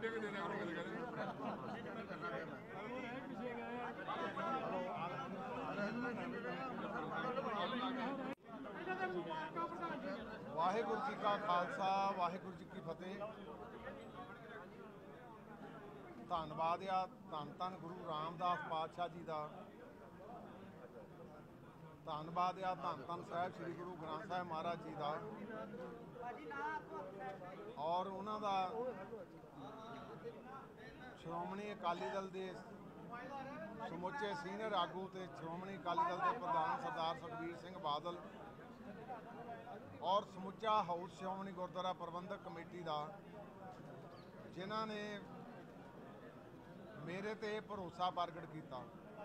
वाहिगुरू जी का खालसा वाहिगुरू जी की फतेह। धन्नवाद आ धन धन गुरु रामदास पातशाह जी का। धन्नवाद आ धन धन साहब श्री गुरु ग्रंथ साहब महाराज जी का और उन्हों श्रोमणी अकाली दल के समुचे सीनियर आगू तो श्रोमणी अकाली दल के प्रधान सरदार सुखबीर सिंह बादल और समुचा हाउस श्रोमणी गुरुद्वारा प्रबंधक कमेटी का जिन्हों ने मेरे ते भरोसा प्रगट किया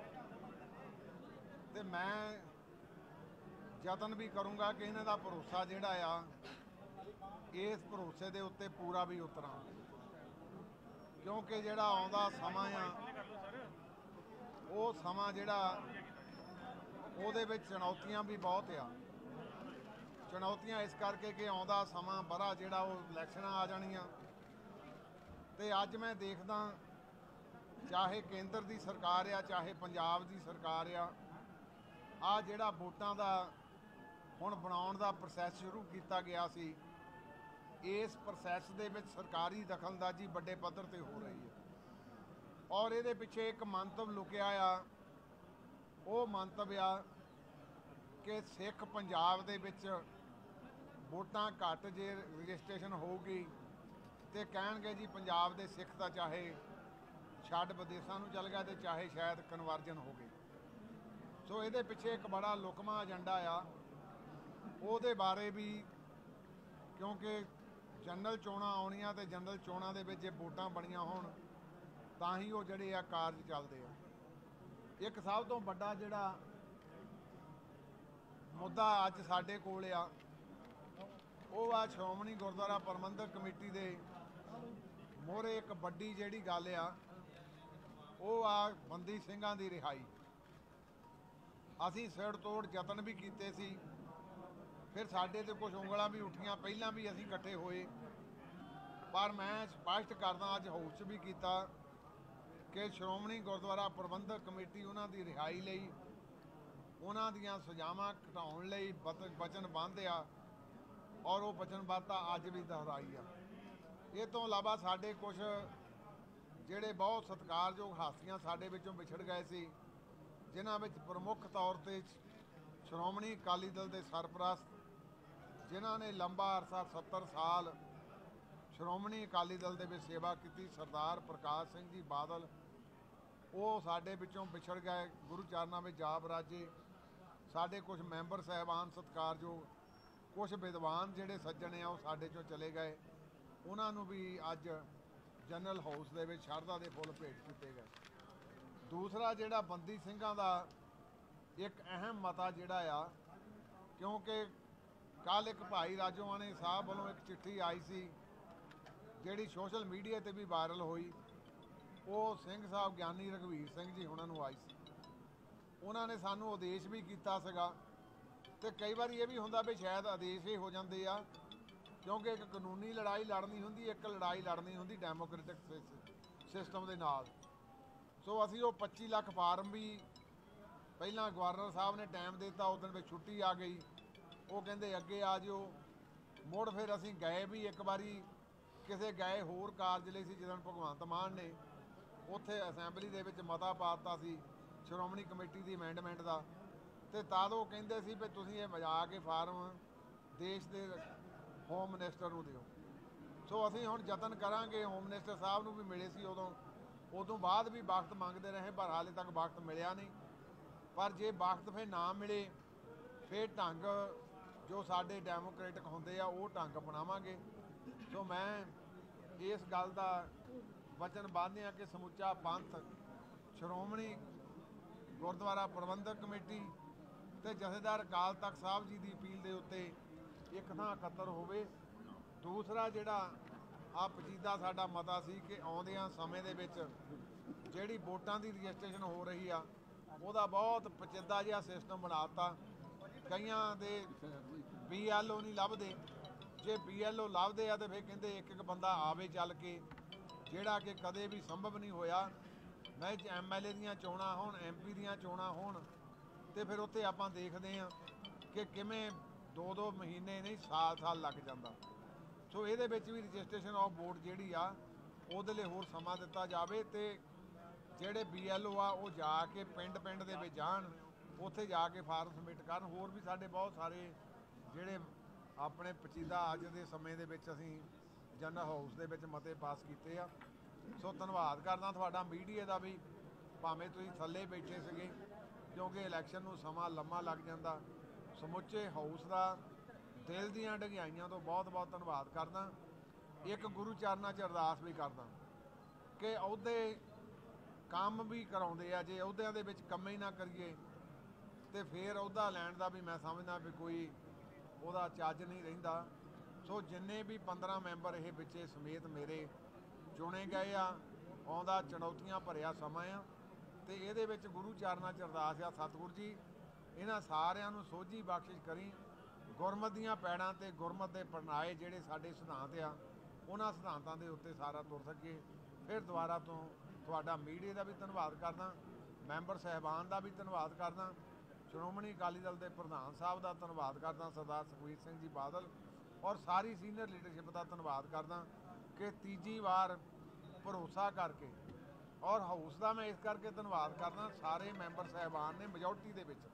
तो मैं यतन भी करूँगा कि इन्हों का भरोसा जोड़ा आ इस भरोसे के उत्ते पूरा भी उतरा, क्योंकि जोड़ा आउंदा समा आ वो समा जोड़ा उहदे विच चुनौतियां भी बहुत आ। चुनौतियां इस करके कि आउंदा समा बड़ा जोड़ा वो इलैक्शनां आ जानियां ते अज मैं देखदा चाहे केंद्र की सरकार आ चाहे पंजाब की सरकार आ जिहड़ा वोटां दा हुण बनाउण दा प्रोसैस शुरू किया गया सी, इस प्रोसैस दे विच सरकारी दखलअंदाजी बड़े पद्धर ते हो रही है और ये पिछे एक मंतव लुकिया आ। वो मंतव आ कि सिख पंजाब दे विच वोटां घट जे रजिस्ट्रेशन होगी तो कहणगे जी पंजाब दे सिख तां चाहे छड्ड विदेशों नूं चल गया तो चाहे शायद कन्वर्जन हो गई। सो ये पिछे एक बड़ा लुकमा एजेंडा आ ਉਹਦੇ बारे भी, क्योंकि जनरल चोणां आउणियां ते जनरल चोणां दे विच जे वोटां बणियां होण तां ही वो जिहड़े आ कारज चलदे आ। एक सब तो वड्डा जिहड़ा मुद्दा अज साडे कोल आ ਉਹ आ श्रोमणी गुरुद्वारा प्रबंधक कमेटी दे मोहरे एक वड्डी जिहड़ी गल आ ਉਹ आ बंदी ਸਿੰਘਾਂ ਦੀ रिहाई। ਅਸੀਂ सिर तोड़ यतन भी कीते सी, फिर साडे ते कुछ उंगलां भी उठियां, पहलां भी असीं इकट्ठे होए, पर मैं स्पष्ट करदा अज हाउस भी किया कि श्रोमणी गुरुद्वारा प्रबंधक कमेटी उन्हां दी रिहाई लई उन्हां दीयां सजावां घटाउण लई वचनबद्ध आ और वो वचनबद्धता अज भी दोहराई आ। इस तो इलावा साडे कुछ जिहड़े बहुत सत्कारयोग हास्तियां साडे विचों विछड़ गए सी, जिन्हां विच प्रमुख तौर ते श्रोमणी अकाली दल के सरपरस्त जिन्हां ने लंबा अरसा 70 साल श्रोमणी अकाली दल दे विच सेवा की, सरदार प्रकाश सिंह जी बादल, वो साडे विचों विछड़ गए, गुरु चरनां में जा बराजे। साडे कुछ मैंबर साहबान सत्कारयोग, कुछ विद्वान जिहड़े सज्जण आ वो साडे चों चले गए, उन्हां नूं भी अज जनरल हाउस दे विच शरधा दे फुੱਲ भेंट किए गए। दूसरा जिहड़ा बंदी ਸਿੰਘਾਂ दा एक अहम मता जिहड़ा आ, क्योंकि कल एक भाई राजोआणे साहब वालों एक चिट्ठी आई सी जिहड़ी सोशल मीडिया ते भी वायरल हुई, वो सिंह साहब ज्ञानी रघवीर सिंह जी हुणां नूं आई सी। उन्होंने सानू आदेश भी किया सीगा ते कई बार ये भी हुंदा भी शायद आदेश ही हो जाते आ, क्योंकि एक कानूनी लड़ाई लड़नी हुंदी, एक लड़ाई लड़नी हुंदी डैमोक्रेटिक सिस्टम दे नाल। सो असीं वो 25 लाख फार्म भी पहला गवर्नर साहब ने टाइम दिता, उस दिन में छुट्टी आ गई, वो कहते अगे आ जाओ। मुड़ फिर असीं गए भी एक बारी किसी गए होर कारज लई सी, जिदन भगवंत मान ने उत्थे असैंबली दे विच मता पाता सी श्रोमणी कमेटी की अमेंडमेंट का, तो तद वो कहते सी भी तुसीं ये मजा के फार्म देश के होम मिनिस्टर नूं दिओ। सो असीं हुण यतन करांगे, होम मिनिस्टर साहब नूं भी मिले सी उदों बाद भी वक्त मंगते रहे, पर हाले तक वक्त मिलिया नहीं। पर जे वक्त फिर ना मिले फिर ढंग जो साडे डैमोक्रेटिक होंदे आ वो ढंग अपनावांगे। सो मैं इस गल का वचनबद्ध हाँ कि समुचा पंथ श्रोमणी गुरुद्वारा प्रबंधक कमेटी ते जथेदार अकाल तख्त साहब जी की अपील के उत्ते एक थां इकत्तर होवे। दूसरा जिहड़ा आ पचीदा साडा मता सी कि आउंदियां समय दे विच जिहड़ी वोटां की रजिस्ट्रेशन हो रही आ ਉਹਦਾ बहुत पचीदा जिहा सिस्टम बनाता। कईयां दे BLO नहीं लभदे, जे BLO लभदे आ तो फिर कहंदे एक एक बंदा आवे चल के ਜਿਹੜਾ ਕਿ ਕਦੇ ਵੀ ਸੰਭਵ ਨਹੀਂ ਹੋਇਆ। ਮੈਂ MLA ਦੀਆਂ ਚੋਣਾਂ ਹੋਣ, MP ਦੀਆਂ ਚੋਣਾਂ ਹੋਣ, ਤੇ ਫਿਰ ਉੱਥੇ ਆਪਾਂ ਦੇਖਦੇ ਹਾਂ ਕਿ ਕਿਵੇਂ 2-2 ਮਹੀਨੇ ਨਹੀਂ ਸਾਲ ਲੱਗ ਜਾਂਦਾ। ਸੋ ਇਹਦੇ ਵਿੱਚ ਵੀ ਰਜਿਸਟ੍ਰੇਸ਼ਨ ਆਫ ਵੋਟ ਜਿਹੜੀ ਆ ਉਹਦੇ ਲਈ ਹੋਰ ਸਮਾਂ ਦਿੱਤਾ ਜਾਵੇ, ਤੇ ਜਿਹੜੇ BLO ਆ ਉਹ ਜਾ ਕੇ ਪਿੰਡ ਦੇ ਵਿੱਚ ਜਾਣ, ਉੱਥੇ ਜਾ ਕੇ ਫਾਰਮ ਸਬਮਿਟ ਕਰਨ। ਹੋਰ ਵੀ ਸਾਡੇ ਬਹੁਤ ਸਾਰੇ ਜਿਹੜੇ ਆਪਣੇ ਪਚੀਦਾ ਅੱਜ ਦੇ ਸਮੇਂ ਦੇ ਵਿੱਚ ਅਸੀਂ ਜਨਰਲ ਹਾਊਸ ਦੇ ਵਿੱਚ ਮਤੇ ਪਾਸ ਕੀਤੇ ਆ। ਸੋ ਧੰਨਵਾਦ ਕਰਦਾ ਤੁਹਾਡਾ ਮੀਡੀਆ ਦਾ ਵੀ, ਭਾਵੇਂ ਤੁਸੀਂ ਥੱਲੇ ਬੈਠੇ ਸੀਗੇ ਕਿਉਂਕਿ ਇਲੈਕਸ਼ਨ ਨੂੰ ਸਮਾਂ ਲੰਮਾ ਲੱਗ ਜਾਂਦਾ। ਸਮੁੱਚੇ ਹਾਊਸ ਦਾ ਦਿਲ ਦੀਆਂ ਡੰਗਿਆਈਆਂ ਤੋਂ ਬਹੁਤ ਬਹੁਤ ਧੰਨਵਾਦ ਕਰਦਾ। ਇੱਕ ਗੁਰੂ ਚਰਨਾਂ 'ਚ ਅਰਦਾਸ ਵੀ ਕਰਦਾ ਕਿ ਅਹੁਦੇ ਕੰਮ ਵੀ ਕਰਾਉਂਦੇ ਆ, ਜੇ ਅਹੁਦਿਆਂ ਦੇ ਵਿੱਚ ਕੰਮ ਹੀ ਨਾ ਕਰੀਏ ਤੇ ਫਿਰ ਅਹੁਦਾ ਲੈਣ ਦਾ ਵੀ ਮੈਂ ਸਮਝਦਾ ਵੀ ਕੋਈ ਉਹਦਾ ਚੱਜ ਨਹੀਂ ਰਹਿੰਦਾ। ਸੋ ਜਿੰਨੇ ਵੀ 15 ਮੈਂਬਰ ਇਹ ਵਿੱਚੇ ਸਮੇਤ ਮੇਰੇ ਚੁਣੇ ਗਏ ਆ, ਆਉਂਦਾ ਚੁਣੌਤੀਆਂ ਭਰਿਆ ਸਮਾਂ ਆ, ਤੇ ਇਹਦੇ ਵਿੱਚ ਗੁਰੂ ਚਰਨਾਂ 'ਚ ਅਰਦਾਸ ਆ, ਸਤਿਗੁਰੂ ਜੀ ਇਹਨਾਂ ਸਾਰਿਆਂ ਨੂੰ ਸੋਝੀ ਬਖਸ਼ਿਸ਼ ਕਰੀ, ਗੁਰਮਤ ਦੀਆਂ ਪੈੜਾਂ ਤੇ ਗੁਰਮਤ ਦੇ ਪਰਨਾਏ ਜਿਹੜੇ ਸਾਡੇ ਸਿਧਾਂਤ ਆ ਉਹਨਾਂ ਸਿਧਾਂਤਾਂ ਦੇ ਉੱਤੇ ਸਾਰਾ ਤੁਰ ਸਕੀਏ। ਫਿਰ ਦੁਬਾਰਾ ਤੋਂ ਤੁਹਾਡਾ ਮੀਡੀਆ ਦਾ ਵੀ ਧੰਨਵਾਦ ਕਰਦਾ, ਮੈਂਬਰ ਸਾਹਿਬਾਨ ਦਾ ਵੀ ਧੰਨਵਾਦ ਕਰਦਾ, ਸ਼੍ਰੋਮਣੀ ਅਕਾਲੀ ਦਲ ਦੇ ਪ੍ਰਧਾਨ ਸਾਹਿਬ ਦਾ ਧੰਨਵਾਦ ਕਰਦਾ ਸਰਦਾਰ ਸੁਖਬੀਰ ਸਿੰਘ ਜੀ ਬਾਦਲ, ਔਰ ਸਾਰੀ ਸੀਨੀਅਰ ਲੀਡਰਸ਼ਿਪ ਦਾ ਧੰਨਵਾਦ ਕਰਦਾ ਕਿ ਤੀਜੀ ਵਾਰ ਭਰੋਸਾ ਕਰਕੇ, ਔਰ ਹਾਊਸ ਦਾ ਮੈਂ ਇਸ ਕਰਕੇ ਧੰਨਵਾਦ ਕਰਦਾ, ਸਾਰੇ ਮੈਂਬਰ ਸਾਹਿਬਾਨ ਨੇ ਮੈਜੋਰਟੀ ਦੇ ਵਿੱਚ,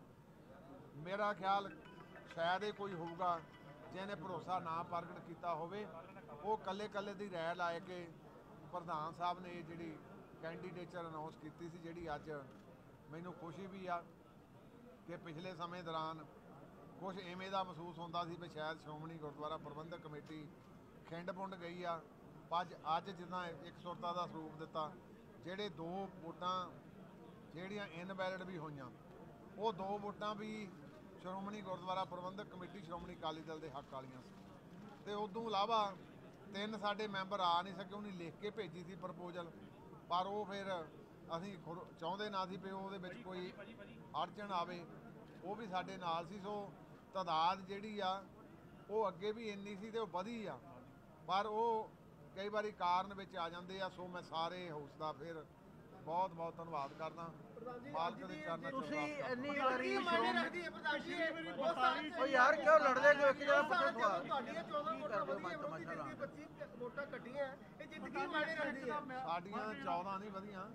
ਮੇਰਾ ਖਿਆਲ ਸ਼ਾਇਦ ਇਹ ਕੋਈ ਹੋਊਗਾ ਜਿਹਨੇ ਭਰੋਸਾ ਨਾ ਪ੍ਰਗਟ ਕੀਤਾ ਹੋਵੇ, ਉਹ ਕੱਲੇ ਦੀ ਰਾਇ ਲਾਏ ਕਿ ਪ੍ਰਧਾਨ ਸਾਹਿਬ ਨੇ ਇਹ ਜਿਹੜੀ ਕੈਂਡੀਡੇਚਰ ਅਨਾਉਂਸ ਕੀਤੀ ਸੀ, ਜਿਹੜੀ ਅੱਜ ਮੈਨੂੰ ਖੁਸ਼ੀ ਵੀ ਆ ਕਿ ਪਿਛਲੇ ਸਮੇਂ ਦੌਰਾਨ ਕੁਝ ਐਵੇਂ ਦਾ ਮਹਿਸੂਸ ਹੁੰਦਾ ਸੀ ਵੀ ਸ਼ਾਇਦ ਸ਼੍ਰੋਮਣੀ ਗੁਰਦੁਆਰਾ ਪ੍ਰਬੰਧਕ ਕਮੇਟੀ ਖਿੰਡ ਪੁੰਡ ਗਈ ਆ। ਅੱਜ ਜਿੱਦਾਂ ਇੱਕ ਸੁਰਤਾ ਦਾ ਸਰੂਪ ਦਿੱਤਾ, ਜਿਹੜੇ 2 ਵੋਟਾਂ ਜਿਹੜੀਆਂ ਇਨਵੈਲਿਡ ਵੀ ਹੋਈਆਂ, ਉਹ 2 ਵੋਟਾਂ ਵੀ ਸ਼੍ਰੋਮਣੀ ਗੁਰਦੁਆਰਾ ਪ੍ਰਬੰਧਕ ਕਮੇਟੀ ਸ਼੍ਰੋਮਣੀ ਅਕਾਲੀ ਦਲ ਦੇ ਹੱਕ ਵਾਲੀਆਂ ਸੀ, ਤੇ ਉਦੋਂ ਇਲਾਵਾ 3 ਸਾਡੇ ਮੈਂਬਰ ਆ ਨਹੀਂ ਸਕੇ। ਉਹਨੇ ਲਿਖ ਕੇ ਭੇਜੀ ਸੀ ਪ੍ਰਪੋਜ਼ਲ, ਪਰ ਉਹ ਫਿਰ ਅਸੀਂ ਚਾਹੁੰਦੇ ਨਾ ਸੀ ਵੀ ਉਹਦੇ ਵਿੱਚ ਕੋਈ ਅੜਚਣ ਆਵੇ, ਉਹ ਵੀ ਸਾਡੇ ਨਾਲ ਸੀ। ਸੋ ਤਾਦਾਦ ਜਿਹੜੀ ਆ ਉਹ ਅੱਗੇ ਵੀ ਇੰਨੀ ਸੀ ਤੇ ਉਹ ਵਧੀ ਆ, ਪਰ ਉਹ ਕਈ ਵਾਰੀ ਕਾਰਨ ਵਿੱਚ ਆ ਜਾਂਦੇ ਆ। ਸੋ ਮੈਂ ਸਾਰੇ ਹਾਊਸ ਦਾ ਫਿਰ ਬਹੁਤ ਬਹੁਤ ਧੰਨਵਾਦ ਕਰਦਾ। ਮਾਲਕ ਦੇ ਚਰਨਾਂ 'ਚ ਤੁਸੀਂ ਇੰਨੀ ਕੀ ਵਾਰੀ ਮਾਇਨੇ ਰੱਖਦੀ ਹੈ ਪ੍ਰਧਾਨ ਜੀ? ਉਹ ਯਾਰ ਕਿਉਂ ਲੜਦੇ ਕਿ ਇੱਕ ਜਗ੍ਹਾ ਪੁੱਛੋ ਸਵਾਲ ਤੁਹਾਡੀਆਂ 14 ਕੀ ਵੋਟਾਂ ਕਰਦੇ ਹੋ? ਵਧੀਆਂ, ਮੈਂ ਵਿਰੋਧੀ ਤਮਾਸ਼ਾ ਧਿਰ ਦੀ 25 ਵੋਟਾਂ ਕੱਟੀਆਂ, ਇਹ ਜਿੱਤ ਕੀ ਮਾਇਨੇ ਰੱਖਦੀ ਹੈ? ਸਾਡੀਆਂ 14 ਨਹੀਂ ਵਧੀਆਂ,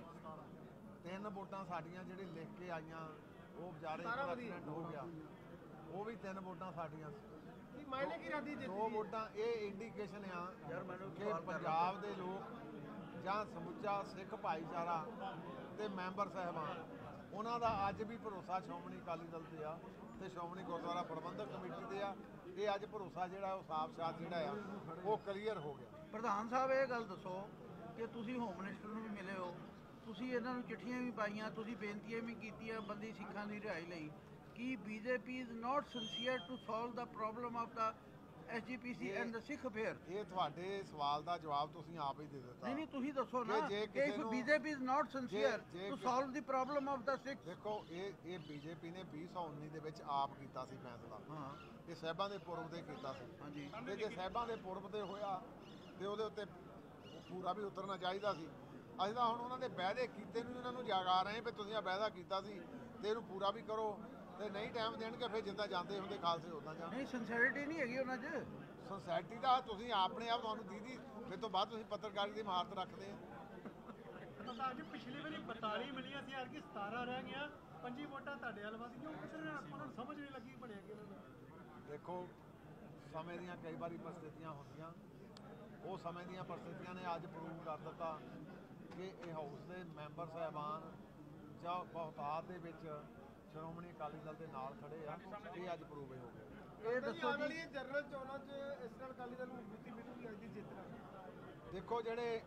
3 ਵੋਟਾਂ ਸਾਡੀਆਂ ਜਿਹੜੇ ਲਿਖ ਕੇ ਆਈਆਂ, ਉਹ ਵਿਚਾਰੇ ਐਕਸੀਡੈਂਟ ਹੋ ਗਿਆ, ਉਹ ਵੀ 3 ਵੋਟਾਂ ਸਾਡੀਆਂ। ਕੀ ਮਾਇਨੇ ਕੀ ਰੱਖਦੀ ਜਿੱਤ 2 ਵੋਟਾਂ ਇਹ ਇੰਡੀਕੇਸ਼ਨ ਆ ਯਾਰ ਮੈਨੂੰ ਕਿ ਪੰਜਾਬ ਦੇ ਲੋਕ ਜਾਂ ਸਮੁੱਚਾ ਸਿੱਖ ਭਾਈਚਾਰਾ ਤੇ ਮੈਂਬਰ ਸਾਹਿਬਾਨ, ਉਹਨਾਂ ਦਾ ਅੱਜ ਵੀ ਭਰੋਸਾ ਸ਼੍ਰੋਮਣੀ ਅਕਾਲੀ ਦਲ ਤੇ ਆ ਤੇ ਸ਼੍ਰੋਮਣੀ ਗੁਰਦੁਆਰਾ ਪ੍ਰਬੰਧਕ ਕਮੇਟੀ ਤੇ ਆ। ਇਹ ਅੱਜ ਭਰੋਸਾ ਜਿਹੜਾ ਉਹ ਸਾਫ਼-ਸਾਫ਼ ਜਿਹੜਾ ਆ ਉਹ ਕਲੀਅਰ ਹੋ ਗਿਆ। ਪ੍ਰਧਾਨ ਸਾਹਿਬ ਇਹ ਗੱਲ ਦੱਸੋ ਕਿ ਤੁਸੀਂ ਹੋਮ ਮਿਨਿਸਟਰ ਨੂੰ ਵੀ ਮਿਲੇ ਹੋ, ਤੁਸੀਂ ਇਹਨਾਂ ਨੂੰ ਚਿੱਠੀਆਂ ਵੀ ਪਾਈਆਂ, ਤੁਸੀਂ ਬੇਨਤੀਆਂ ਵੀ ਕੀਤੀਆਂ ਬੰਦੀ ਸਿੱਖਾਂ ਦੀ ਰਿਹਾਈ ਲਈ, ਕੀ BJP is not sincere to solve the problem of the SGPC and the Sikh affair? ਇਹ ਤੁਹਾਡੇ ਸਵਾਲ ਦਾ ਜਵਾਬ ਤੁਸੀਂ ਆਪ ਹੀ ਦੇ ਦਿੱਤਾ। ਨਹੀਂ ਤੁਸੀਂ ਦੱਸੋ ਨਾ ਜੇ ਕਿ ਕਿਸੇ if ਨੂੰ- BJP is not sincere ਜੇ to solve the problem of the Sikhs? ਦੇਖੋ ਇਹ BJP ਨੇ 2019 ਦੇ ਵਿੱਚ ਆਪ ਕੀਤਾ ਸੀ ਫੈਸਲਾ, ਹਾਂ ਇਹ ਸਾਹਿਬਾਂ ਦੇ ਪੁਰਬ ਤੇ ਕੀਤਾ ਸੀ, ਹਾਂਜੀ ਤੇ ਜੇ ਸਾਹਿਬਾਂ ਦੇ ਪੁਰਬ ਤੇ ਹੋਇਆ ਤੇ ਉਹਦੇ ਉੱਤੇ ਪੂਰਾ ਵੀ ਉਤਰਨਾ ਚਾਹੀਦਾ ਸੀ। ਅਸੀਂ ਤਾਂ ਹੁਣ ਉਹਨਾਂ ਦੇ ਵਾਅਦੇ ਕੀਤੇ ਨੂੰ ਉਹਨਾਂ ਨੂੰ ਜਗਾ ਰਹੇ ਵੀ ਤੁਸੀਂ ਆ ਵਾਅਦਾ ਕੀਤਾ ਸੀ ਤੇ ਇਹਨੂੰ ਪੂਰਾ ਵੀ ਕਰੋ, ਤੇ ਨਹੀਂ ਟਾਈਮ ਦੇਣਗੇ ਫਿਰ ਜਿੱਦਾਂ ਜਾਂਦੇ ਹੁੰਦੇ ਖਾਲਸੇ ਉੱਦਾਂ ਜਾਣ। ਨਹੀਂ ਸਿੰਸੀਅਰਿਟੀ ਨਹੀਂ ਹੈਗੀ ਉਹਨਾਂ 'ਚ। ਸੋਸਾਇਟੀ ਦਾ ਤੁਸੀਂ ਆਪਣੇ ਆਪ ਤੁਹਾਨੂੰ ਦੀਦੀ ਫਿਰ ਤੋਂ ਬਾਅਦ ਤੁਸੀਂ ਪੱਤਰਕਾਰੀ ਦੀ ਮਹਾਰਤ ਰੱਖਦੇ ਆ। ਪ੍ਰਧਾਨ ਜੀ ਪਿਛਲੀ ਵਾਰੀ 42 ਮਿਲੀਆਂ ਸੀ, ਯਾਰ ਕਿ 17 ਰਹਿ ਗਈਆਂ, 25 ਵੋਟਾਂ ਤੁਹਾਡੇ ਵੱਲ ਵੱਧ ਗਈਆਂ, ਉਹਨਾਂ ਨੂੰ ਸਮਝ ਨਹੀਂ ਲੱਗੀ ਬਣਿਆ ਕਿ ਉਹਨਾਂ ਦਾ। ਦੇਖੋ ਸਮੇਂ ਦੀਆਂ ਕਈ ਵਾਰੀ ਪਰਿਸਥਿਤੀਆਂ ਹੁੰਦੀਆਂ, ਉਹ ਸਮੇਂ ਦੀਆਂ ਪਰਿਸਥਿਤੀਆਂ ਨੇ ਅੱਜ ਪ੍ਰੂਵ ਕਰ ਦਿੱਤਾ ਕਿ ਇਹ ਹਾਊਸ ਦੇ ਮੈਂਬਰ ਸਾਹਿਬਾਨ ਜਾਂ ਬਹੁਤਾਤ ਦੇ ਵਿੱਚ ਸ਼੍ਰੋਮਣੀ ਅਕਾਲੀ ਦਲ ਦੇ ਨਾਲ ਖੜੇ ਆ, ਇਹ ਅੱਜ ਪ੍ਰੂਵ ਹੋ ਗਿਆ। ਇਹ ਦੱਸੋ ਆਉਣ ਜੀ ਵਾਲੀ ਜਨਰਲ ਚੋਣਾਂ 'ਚ ਇਸ ਨਾਲ ਅਕਾਲੀ ਦਲ ਨੂੰ ਮਜ਼ਬੂਤੀ ਮਿਲੂਗੀ ਅੱਜ ਦੀ ਜਿੱਤ ਨਾਲ? ਦੇਖੋ ਜਿਹੜੇ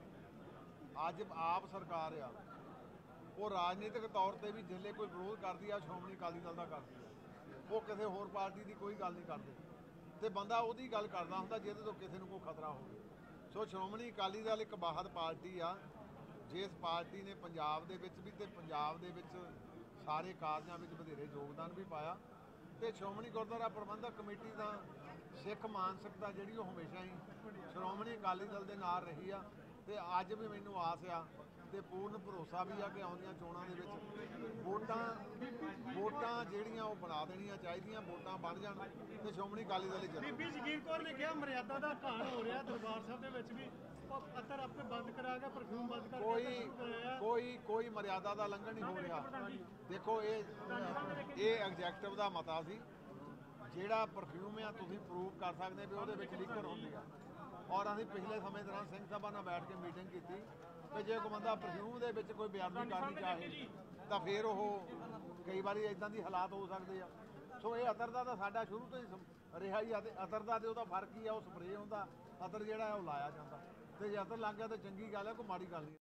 ਅੱਜ ਆਪ ਸਰਕਾਰ ਆ ਉਹ ਰਾਜਨੀਤਿਕ ਤੌਰ ਤੇ ਵੀ ਜਿੱਲੇ ਕੋਈ ਵਿਰੋਧ ਕਰਦੀ ਆ ਸ਼੍ਰੋਮਣੀ ਅਕਾਲੀ ਦਲ ਦਾ ਕਰਦੀ ਆ, ਉਹ ਕਿਸੇ ਹੋਰ ਪਾਰਟੀ ਦੀ ਕੋਈ ਗੱਲ ਨਹੀਂ ਕਰਦੇ, ਤੇ ਬੰਦਾ ਉਹਦੀ ਗੱਲ ਕਰਦਾ ਹੁੰਦਾ ਜਿਹਦੇ ਤੋਂ ਕਿਸੇ ਨੂੰ ਕੋਈ ਖਤਰਾ ਹੋਵੇ। ਸੋ ਸ਼੍ਰੋਮਣੀ ਅਕਾਲੀ ਦਲ ਇੱਕ ਬਾਹਰ ਪਾਰਟੀ ਆ, ਜਿਸ ਪਾਰਟੀ ਨੇ ਪੰਜਾਬ ਦੇ ਵਿੱਚ ਵੀ ਤੇ ਪੰਜਾਬ ਦੇ ਵਿੱਚ ਸਾਰੇ ਕਾਰਜਾਂ ਵਿੱਚ ਵਧੇਰੇ ਯੋਗਦਾਨ ਵੀ ਪਾਇਆ, ਤੇ ਸ਼੍ਰੋਮਣੀ ਗੁਰਦੁਆਰਾ ਪ੍ਰਬੰਧਕ ਕਮੇਟੀ ਦਾ ਸਿੱਖ ਮਾਨਸਿਕਤਾ ਜਿਹੜੀ ਉਹ ਹਮੇਸ਼ਾ ਹੀ ਸ਼੍ਰੋਮਣੀ ਅਕਾਲੀ ਦਲ ਦੇ ਨਾਲ ਰਹੀ ਆ, ਤੇ ਅੱਜ ਵੀ ਮੈਨੂੰ ਆਸ ਆ ਤੇ ਪੂਰਨ ਭਰੋਸਾ ਵੀ ਆ ਕਿ ਆਉਂਦੀਆਂ ਚੋਣਾਂ ਦੇ ਵਿੱਚ ਵੋਟਾਂ ਜਿਹੜੀਆਂ ਉਹ ਬਣਾ ਦੇਣੀਆਂ ਚਾਹੀਦੀਆਂ, ਵੋਟਾਂ ਬਣ ਜਾਣ ਤੇ ਸ਼੍ਰੋਮਣੀ ਅਕਾਲੀ ਦਲ ਹੀ ਜਿੱਤੇ। ਬੀਬੀ ਜਗੀਰ ਕੌਰ ਨੇ ਕਿਹਾ ਮਰਿਆਦਾ ਦਾ ਘਾਣ ਹੋ ਰਿਹਾ ਦਰਬਾਰ ਸਾਹਿਬ ਦੇ ਵਿੱਚ ਵੀ, ਉਹ ਅਤਰ ਆਪੇ ਬੰਦ ਕਰਾ ਕੇ ਪਰਫਿਊਮ ਬੰਦ ਕਰਕੇ ਕੋਈ ਮਰਿਆਦਾ ਦਾ ਲੰਘਣ ਨਹੀਂ ਹੋ ਰਿਹਾ। ਦੇਖੋ ਇਹ ਐਗਜ਼ੈਕਟਿਵ ਦਾ ਮਤਾ ਸੀ, ਜਿਹੜਾ ਪਰਫਿਊਮ ਆ ਤੁਸੀਂ ਪ੍ਰੂਵ ਕਰ ਸਕਦੇ ਵੀ ਉਹਦੇ ਵਿੱਚ ਲੀਕਰ ਹੁੰਦੀ ਆ। ਔਰ ਅਸੀਂ ਪਿਛਲੇ ਸਮੇਂ ਦੌਰਾਨ ਸਿੰਘ ਸਭਾ ਨਾਲ ਬੈਠ ਕੇ ਮੀਟਿੰਗ ਕੀਤੀ ਕਿ ਜੇ ਕੋਈ ਬੰਦਾ ਪਰਫਿਊਮ ਦੇ ਵਿੱਚ ਕੋਈ ਬਿਆਨੀ ਕਰਨੀ ਚਾਹੇ ਤਾਂ ਫਿਰ ਉਹ ਕਈ ਵਾਰੀ ਇਦਾਂ ਦੀ ਹਾਲਾਤ ਹੋ ਸਕਦੇ ਆ। ਸੋ ਇਹ ਅਤਰ ਦਾ ਤਾਂ ਸਾਡਾ ਸ਼ੁਰੂ ਤੋਂ ਹੀ ਰਿਹਾ ਹੀ ਆ, ਤੇ ਅਤਰ ਦਾ ਤੇ ਉਹਦਾ ਫਰਕ ਹੀ ਆ, ਉਹ ਸਪਰੇਅ ਹੁੰਦਾ, ਅਤਰ ਜਿਹੜਾ ਉਹ ਲਾਇਆ ਜਾਂਦਾ, ਤੇ ਜੇ ਅਤਰ ਲੱਗ ਗਿਆ ਤਾਂ ਚੰਗੀ ਗੱਲ ਹੈ, ਕੋਈ ਮਾੜੀ ਗੱਲ ਨਹੀਂ।